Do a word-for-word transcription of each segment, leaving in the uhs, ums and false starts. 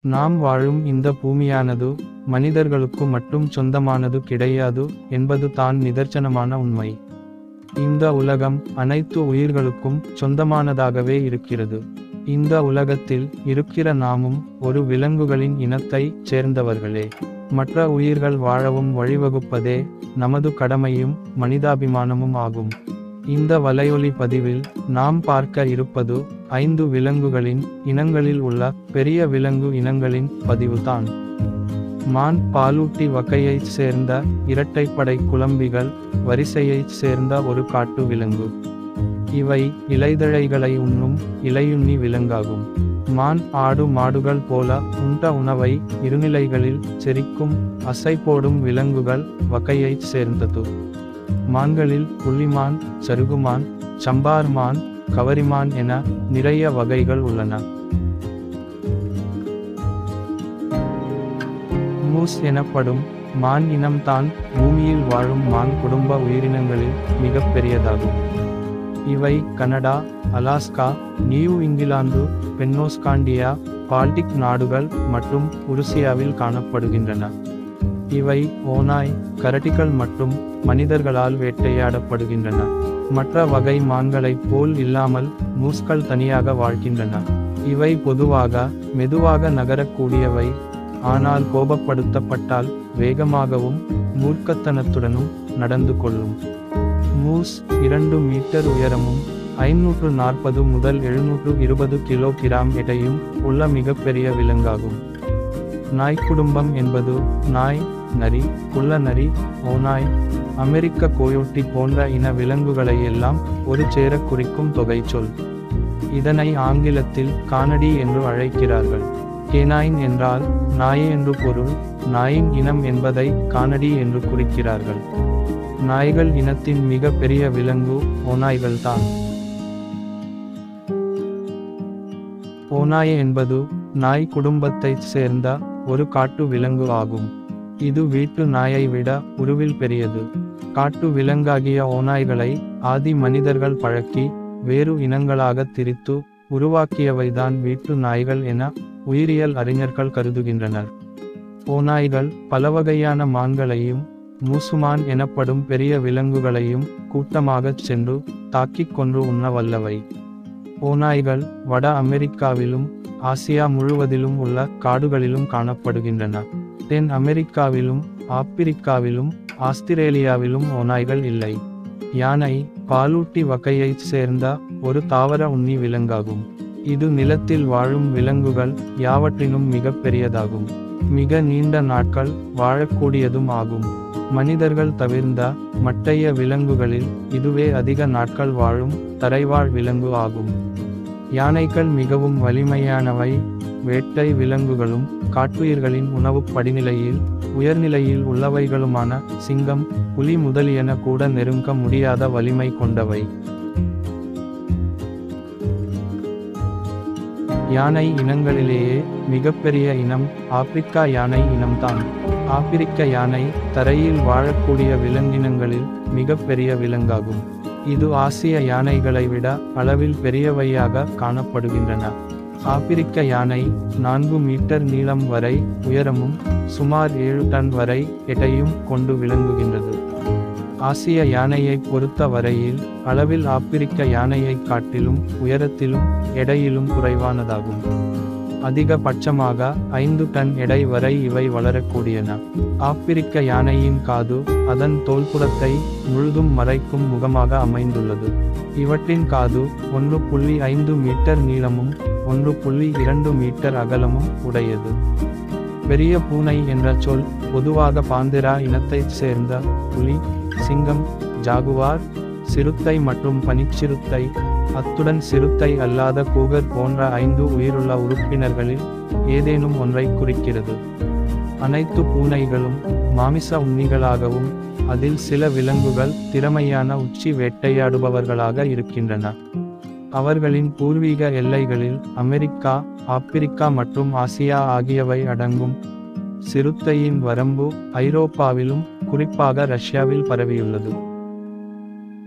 நாம் வாழும் இந்த பூமியானது மனிதர்களுக்கு மட்டும் சொந்தமானது கிடையாது என்பது தான் நிதர்சனமான உண்மை. இந்த உலகம் அனைத்து உயிர்களுக்கும் சொந்தமானதாகவே இருக்கிறது. இந்த உலகத்தில் இருக்கிற நாமும் ஒரு விலங்குகளின் இனத்தைச் சேர்ந்தவர்களே. மற்ற உயிர்கள் வாழவும் வழிவகுப்பதே நமது கடமையும் மனிதாபிமானமும் ஆகும். இந்த வலையொலி பதிவில் நாம் பார்க்க இருப்பது ஐந்து விலங்குகளின் இனங்களில் உள்ள பெரிய விலங்கு இனங்களின் பதிவுதான். மான் பாலூட்டி வகையைச் சேர்ந்த இரட்டைப்படை குளம்பிகள் வரிசையைச் சேர்ந்த ஒரு காட்டு விலங்கு. இவை இலைதழைகளை உண்ணும் இலையுண்ணி விலங்காகும். மான் ஆடு மாடுகள் போல உண்ட உணவை இருநிலைகளில் செரிக்கும் அசை போடும் விலங்குகள் வகையைச் சேர்ந்தது. மான்களில் புள்ளிமான், சருகுமான், சம்பார்மான், கவரிமான் என நிறைய வகைகள் உள்ளன. மூஸ் எனப்படும் மான் இனம்தான் பூமியில் வாழும் மான் குடும்ப உயிரினங்களில் மிக பெரியதாகும். இவை கனடா, அலாஸ்கா, நியூ இங்கிலாந்து, பென்னோஸ்காண்டியா, பால்டிக் நாடுகள் மற்றும் உருசியாவில் காணப்படுகின்றன. இவை ஓநாய், கரடிகள் மற்றும் மனிதர்களால் வேட்டையாடப்படுகின்றன. மற்ற வகை மான்களைப் போல் இல்லாமல் மூஸ்கள் தனியாக வாழ்கின்றன. இவை பொதுவாக மெதுவாக நகரக்கூடியவை, ஆனால் கோபப்படுத்தப்பட்டால் வேகமாகவும் மூர்க்கத்தனத்துடனும் நடந்து கொள்ளும். மூஸ் இரண்டு மீட்டர் உயரமும் ஐநூற்று நாற்பது முதல் எழுநூற்று இருபது கிலோகிராம் எடையும் உள்ள மிகப்பெரிய விலங்காகும். நாய் குடும்பம் என்பது நாய், நரி, குள்ள நரி, ஓநாய், அமெரிக்க கோயோட்டி போன்ற இன விலங்குகளை எல்லாம் ஒரு சேர குறிக்கும் தொகை சொல். இதனை ஆங்கிலத்தில் கானடி என்று அழைக்கிறார்கள். கேனைன் என்றால் நாய் என்று பொருள். நாயின் இனம் என்பதை கானடி என்று குறிக்கிறார்கள். நாய்கள் இனத்தின் மிக பெரிய விலங்கு ஓநாய்கள்தான். ஓநாய் என்பது நாய் குடும்பத்தைச் சேர்ந்த ஒரு காட்டு விலங்கு ஆகும். இது வீட்டு நாயை விட உருவில் பெரியது. காட்டு விலங்காகிய ஓநாய்களை ஆதி மனிதர்கள் பழக்கி வேறு இனங்களாக திரித்து உருவாக்கியவைதான் வீட்டு நாய்கள் என உயிரியல் அறிஞர்கள் கருதுகின்றனர். ஓநாய்கள் பலவகையான மான்களையும் மூசுமான் எனப்படும் பெரிய விலங்குகளையும் கூட்டமாகச் சென்று தாக்கிக் கொன்று உண்ண வல்லவை. ஓநாய்கள் வட அமெரிக்காவிலும் ஆசியா முழுவதிலும் உள்ள காடுகளிலும் காணப்படுகின்றன. தென் அமெரிக்காவிலும் ஆப்பிரிக்காவிலும் ஆஸ்திரேலியாவிலும் ஓநாய்கள் இல்லை. யானை பாலூட்டி வகையைச் சேர்ந்த ஒரு தாவர உண்ணி விலங்காகும். இது நிலத்தில் வாழும் விலங்குகள் யாவற்றினும் மிக பெரியதாகும். மிக நீண்ட நாட்கள் வாழக்கூடியதும் ஆகும். மனிதர்கள் தவிர்ந்த மற்றைய விலங்குகளில் இதுவே அதிக நாட்கள் வாழும் தரைவாழ் விலங்கு ஆகும். யானைகள் மிகவும் வலிமையானவை. வேட்டை விலங்குகளும் காட்டுயிர்களின் உணவு படிநிலையில் உயர்நிலையில் உள்ளவைகளுமான சிங்கம், புலி முதலியன கூட நெருங்க முடியாத வலிமை கொண்டவை. யானை இனங்களிலேயே மிகப்பெரிய இனம் ஆப்பிரிக்கா யானை இனம்தான். ஆப்பிரிக்க யானை தரையில் வாழக்கூடிய விலங்கினங்களில் மிக பெரிய விலங்காகும். இது ஆசிய யானைகளை விட அளவில் பெரியவையாக காணப்படுகின்றன. ஆப்பிரிக்க யானை நான்கு மீட்டர் நீளம் வரை உயரமும் சுமார் ஏழு டன் வரை எடையும் கொண்டு விளங்குகின்றது. ஆசிய யானையை பொறுத்த வரையில் அளவில் ஆப்பிரிக்க யானையை காட்டிலும் உயரத்திலும் எடையிலும் குறைவானதாகும். அதிகபட்சமாக ஐந்து டன் எடை வரை இவை வளரக்கூடியன. ஆப்பிரிக்க யானையின் காது அதன் தோள்புறத்தை முழுதும் மறைக்கும் முகமாக அமைந்துள்ளது. இவற்றின் காது ஒன்று புள்ளி ஐந்து மீட்டர் நீளமும் ஒன்று புள்ளி இரண்டு மீட்டர் அகலமும் உடையது. பெரிய பூனை என்ற சொல் பொதுவாக பாந்திரா இனத்தைச் சேர்ந்த புலி, சிங்கம், ஜாகுவார், சிறுத்தை மற்றும் பனிச்சிறுத்தை, அத்துடன் சிறுத்தை அல்லாத கூகர் போன்ற ஐந்து உயிருள்ள உறுப்பினர்களில் ஏதேனும் ஒன்றை குறிக்கிறது. அனைத்து பூனைகளும் மாமிச உண்ணிகளாகவும் அதில் சில விலங்குகள் திறமையான உச்சி வேட்டையாடுபவர்களாக இருக்கின்றன. அவர்களின் பூர்வீக எல்லைகளில் அமெரிக்கா, ஆப்பிரிக்கா மற்றும் ஆசியா ஆகியவை அடங்கும். சிறுத்தையின் வரம்பு ஐரோப்பாவிலும் குறிப்பாக ரஷ்யாவில் பரவியுள்ளது.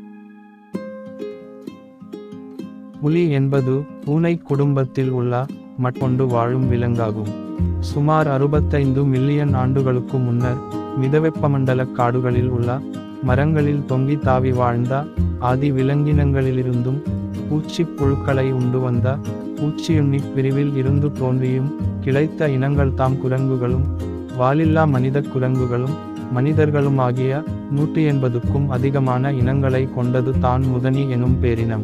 புலி என்பது பூனை குடும்பத்தில் உள்ள மட்கொண்டு வாழும் விலங்காகும். சுமார் அறுபத்தைந்து மில்லியன் ஆண்டுகளுக்கு முன்னர் மிதவெப்பமண்டல காடுகளில் உள்ள மரங்களில் தொங்கி தாவி வாழ்ந்த ஆதி விலங்கினங்களிலிருந்தும் பூச்சி புழுக்களை உண்டு வந்த பூச்சியுண்ணி பிரிவில் இருந்து தோன்றியும் கிளைத்த இனங்கள் தாம் குரங்குகளும் வாலில்லா மனித குரங்குகளும் மனிதர்களுமாகிய நூற்றி எண்பதுக்கும் அதிகமான இனங்களை கொண்டது தான் முதனி எனும் பேரினம்.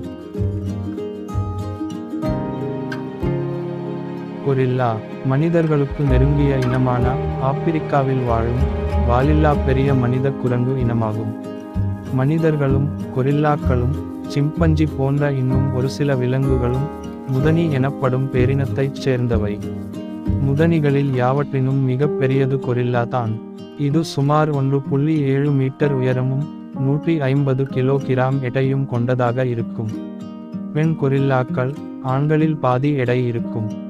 கொரில்லா மனிதர்களுக்கு நெருங்கிய இனமான ஆப்பிரிக்காவில் வாழும் வாலில்லா பெரிய மனித குரங்கு இனமாகும். மனிதர்களும் கொரில்லாக்களும் சிம்பஞ்சி போன்ற இன்னும் ஒரு சில விலங்குகளும் முதனி எனப்படும் பேரினத்தைச் சேர்ந்தவை. முதனிகளில் யாவற்றினும் மிக பெரியது கொரில்லா தான். இது சுமார் ஒன்று புள்ளி ஏழு மீட்டர் உயரமும் நூற்றி ஐம்பது கிலோகிராம் எடையும் கொண்டதாக இருக்கும். பெண் கொரில்லாக்கள் ஆண்களில் பாதி எடை இருக்கும்.